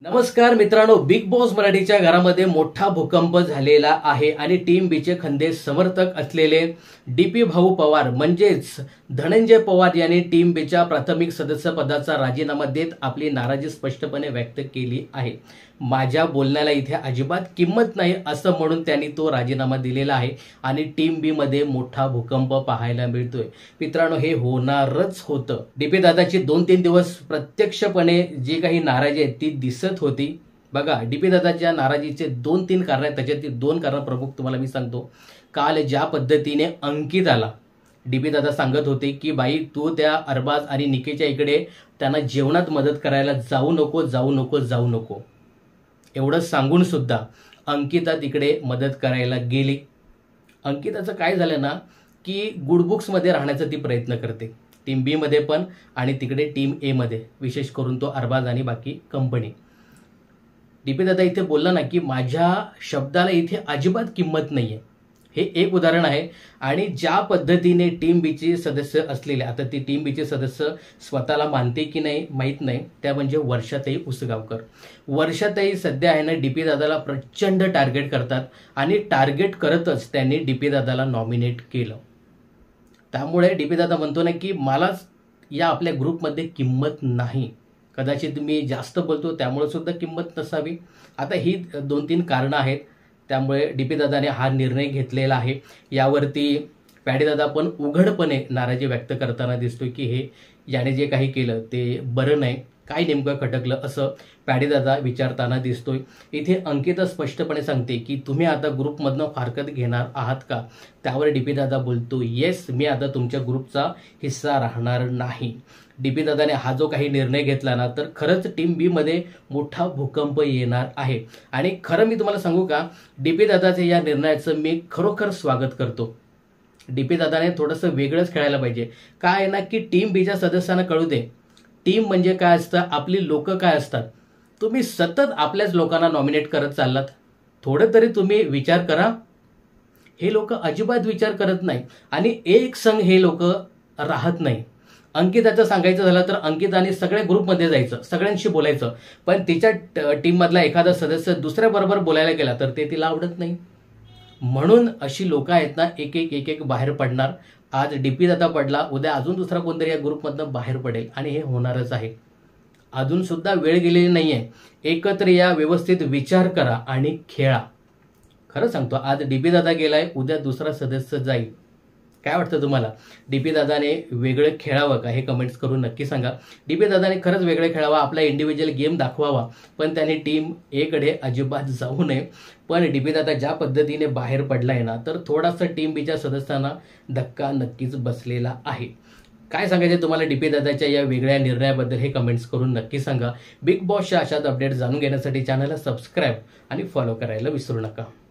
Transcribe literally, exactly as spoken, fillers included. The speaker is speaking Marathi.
नमस्कार मित्रांनो, बिग बॉस मराठीच्या घरामध्ये मोठा भूकंप झालेला आहे आणि टीम बीचे खंदे समर्थक असलेले डीपी भाऊ पवार म्हणजेच धनंजय पवार यांनी टीम बीच्या प्राथमिक सदस्य पदाचा राजीनामा देत आपली नाराजी स्पष्टपणे व्यक्त केली आहे। माझ्या बोलण्याला इथे अजिबात किंमत नाही असं म्हणून त्यांनी तो राजीनामा दिलेला आहे आणि टीम बी मध्ये मोठा भूकंप पाहायला मिळतोय। मित्रांनो, हे होणारच होतं। डीपी दादाची दोन तीन दिवस प्रत्यक्षपणे जी काही नाराजी आहे ती दिसत होती। बघा, डीपी दादाच्या नाराजीचे दोन तीन कारण आहेत, त्याच्यातील दोन कारण प्रमुख तुम्हाला मी सांगतो। काल ज्या पद्धतीने अंकिताला डीपी दादा सांगत होते की बाई तू त्या अरबाज आणि निकेच्या इकडे त्यांना जेवणात मदत करायला जाऊ नको जाऊ नको जाऊ नको एवढं सांगून सुद्धा अंकिता तिकडे मदत करायला गेली। अंकिताचं काय झालं ना की गुड बुक्स मध्ये राहण्याचा ती प्रयत्न करते, टीम बी मध्ये पण आणि तिकडे टीम ए मध्ये, विशेष करून तो अरबाज आणि बाकी कंपनी। डीपी दादा इथे बोलला ना की माझ्या शब्दाला इथे अजिबात किंमत नाहीये, हे एक उदाहरण आहे। आणि ज्या पद्धतीने टीम बीचे सदस्य असलेले, आता ती टीम बीचे सदस्य स्वतःला मानते की नाही माहीत नाही, त्या म्हणजे वर्षाताई उसगावकर। वर्षाताई सध्या आहे ना डीपी दादाला प्रचंड टार्गेट करतात आणि टार्गेट करतच त्यांनी डीपी दादाला नॉमिनेट केलं। त्यामुळे डीपी दादा म्हणतो ना की मला या आपल्या ग्रुपमध्ये किंमत नाही, कदाचित मी जास्त बोलतो त्यामुळे सुद्धा किंमत नसावी। आता ही दोन तीन कारणं आहेत, त्यामुळे डीपी दादाने हा निर्णय घेतलेला आहे। यावरती पॅडी दादा पण उघडपणे नाराजी व्यक्त करताना दिसतोय की हे याने जे काही केलं ते बरं नाही, काय नेमकं खटकलं असं पॅडी दादा विचारताना दिसतोय। इथे अंकिता स्पष्टपणे सांगते की तुम्ही आता ग्रुपमधनं फारकत घेणार आहात का? त्यावर डीपी दादा बोलतो येस, मी आता तुमच्या ग्रुपचा हिस्सा राहणार नाही। डीपी दादाने हा जो काही निर्णय घेतला ना तर खरंच टीम बी मध्ये मोठा भूकंप येणार आहे। आणि खरं मी तुम्हाला सांगू का, डीपी दादाचे या निर्णयाचं मी खरोखर स्वागत करतो। डीपी दादाने थोडंसं वेगळंच खेळायला पाहिजे। काय आहे ना की टीम बीच्या सदस्यांना कळू दे टीम म्हणजे काय असतं, आपली लोक काय असतात। तुम्ही सतत आपल्याच लोकांना नॉमिनेट करत चाललात, थोडं तरी तुम्ही विचार करा। हे लोक अजिबात विचार करत नाही आणि एक संघ हे लोक राहत नाही। अंकिताचं सांगायचं झालं तर अंकिताने सगळ्या ग्रुपमध्ये जायचं, सगळ्यांशी बोलायचं, पण तिच्या टीम मधला एखादा सदस्य दुसऱ्या बरोबर बोलायला गेला तर ते तिला आवडत नाही। म्हणून अशी लोक आहेत ना एक एक एक एक बाहेर पडणार। आज डीपी दादा पडला, उद्या अजून दुसरा कोणतरी या ग्रुपमधनं बाहेर पडेल आणि हे होणारच आहे। अजून सुद्धा वेळ गेलेली नाहीये, एकत्र या, व्यवस्थित विचार करा आणि खेळा। खरं सांगतो, आज डीपी दादा गेलाय, उद्या दुसरा सदस्य जाईल। काय वाटतं तुम्हाला, डीपी दादाने वेगळं खेळावं का? हे कमेंट्स करून नक्की सांगा। डीपी दादाने खरंच वेगळं खेळावं, आपला इंडिव्हिज्युअल गेम दाखवावा, पण त्याने टीम ए कडे अजिबात जाऊ नये। पण डीपी दादा ज्या पद्धतीने बाहेर पडलाय ना तर थोडासा टीम बीच्या सदस्यांना धक्का नक्कीच बसलेला आहे। काय सांगायचे तुम्हाला डीपी दादाच्या या वेगळ्या निर्णयाबद्दल हे कमेंट्स करून नक्की सांगा। बिग बॉसच्या अशाच अपडेट जाणून घेण्यासाठी चॅनलला सबस्क्राईब आणि फॉलो करायला विसरू नका।